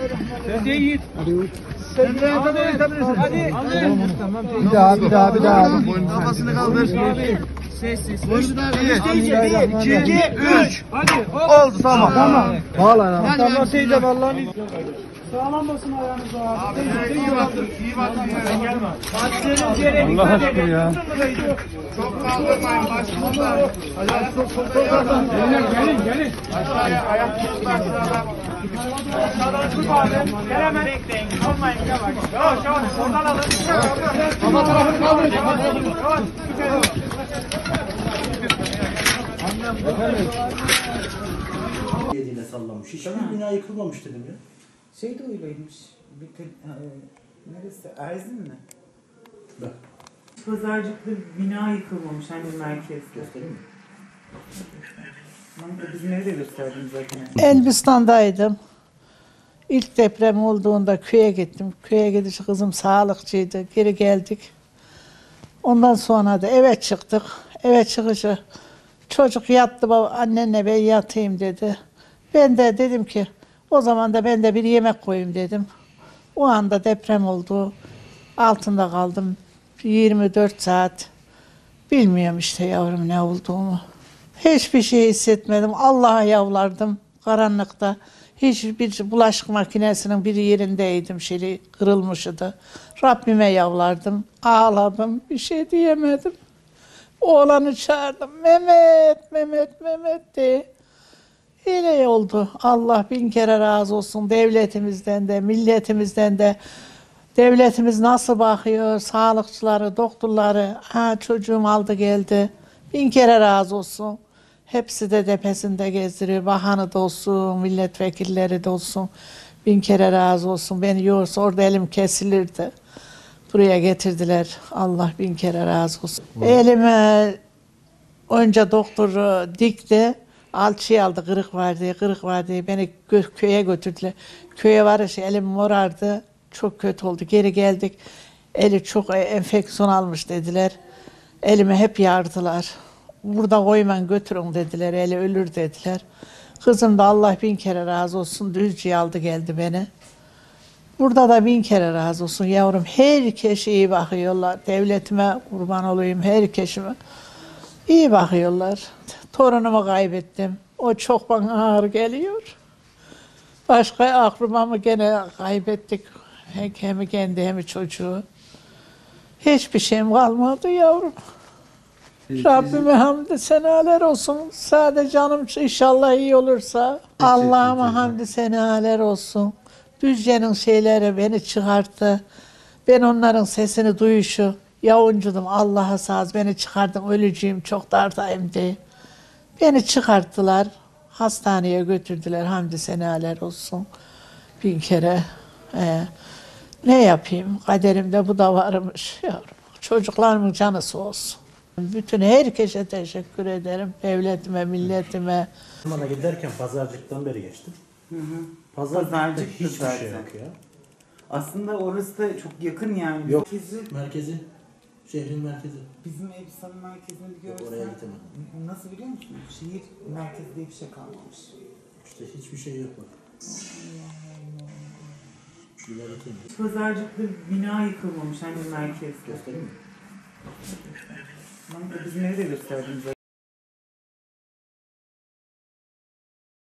Seyit. Sen de yapabilirsin. Hadi. Bir daha. Boynun kafasını kaldır. Sessiz. Boynu da 1, 2, 3. Hadi. Oldu tamam. Tamam. Vallahi. Tamam Seyit'e vallahi. Sağlam basın ayağınızı abi. İyi baktın. İyi baktın. Sen gelme. Allah aşkına ya. Çok kaldırmayın. Başımızda. Ayak çok gelin. Aşağıya ayak tutun aşağıdan. Aşağıdan tut abi. Gel hemen. Bekleyin. Olmayın. Yavaş. Oradan alın. Ama tarafını kaldırın. Yavaş. Yediğine sallamış. Hiçbir bina yıkılmamış dedim ya. Şey de öyleymiş. Neresi? Erzin mi? Bak. Pazarcıklı bina yıkılmamış hani merkezde. Göstereyim mi? Bizim evi de gösterdim zaten. Elbistan'daydım. İlk deprem olduğunda köye gittim. Köye gidince kızım sağlıkçıydı. Geri geldik. Ondan sonra da eve çıktık. Eve çıkınca çocuk yattı, baba annenle ben yatayım dedi. Ben de dedim ki o zaman da ben de bir yemek koyayım dedim. O anda deprem oldu. Altında kaldım 24 saat. Bilmiyorum işte yavrum ne olduğumu. Hiçbir şey hissetmedim. Allah'a yalvardım karanlıkta. Hiçbir bulaşık makinesinin bir yerindeydim. Şeyi kırılmıştı. Rabbime yalvardım. Ağladım. Bir şey diyemedim. Oğlanı çağırdım. Mehmet diye. Öyle oldu. Allah bin kere razı olsun devletimizden de, milletimizden de. Devletimiz nasıl bakıyor, sağlıkçıları, doktorları, çocuğum aldı geldi. Bin kere razı olsun. Hepsi de tepesinde gezdiriyor. Bakanı da olsun, milletvekilleri de olsun. Bin kere razı olsun. Beni yorsa orada elim kesilirdi. Buraya getirdiler. Allah bin kere razı olsun. Elime önce doktoru dikti. Alçıyı aldı, kırık var diye beni köye götürdüler. Köye varınca elim morardı. Çok kötü oldu. Geri geldik. Eli çok enfeksiyon almış dediler. Elime hep yardılar. Burada koyman götürün dediler. Eli ölür dediler. Kızım da Allah bin kere razı olsun. Düzce'ye aldı geldi beni. Burada da bin kere razı olsun yavrum. Herkes iyi bakıyorlar. Devletime kurban olayım herkesime. İyi bakıyorlar. Torunumu kaybettim. O çok bana ağır geliyor. Başka akrabamı gene kaybettik. Hem kendi hem çocuğu. Hiçbir şeyim kalmadı yavrum. Rabbime hamdü senaler olsun. Sadece canım inşallah iyi olursa. Allah'ıma hamdü senaler olsun. Düzce'nin şeyleri beni çıkarttı. Ben onların sesini duyuşu. Yavuncudum Allah'a sağ beni çıkardın ölücüyüm çok dardayım diye. Beni çıkarttılar. Hastaneye götürdüler. Hamdü senaler olsun. Bin kere. Ne yapayım? Kaderimde bu da varmış yavrum. Çocuklarımın canısı olsun. Bütün herkese teşekkür ederim. Devletime, milletime. Bana giderken pazarcıktan beri geçtim. Pazarcıkta Pazarcık hiçbir zaten. şey yok ya. Aslında orası da çok yakın yani. Yok. Merkezi, Merkezi. Şehrin merkezi. bizim Elbistan'ın merkezini bir görsen. Oraya gidemedim. Nasıl biliyor musun? Şehir merkezi diye bir şey kalmamış. İşte hiçbir şey yok bak. Pazarcıklı bina yıkılmamış hani merkezde. Göstereyim mi? Bizim evi de gösterdim zaten.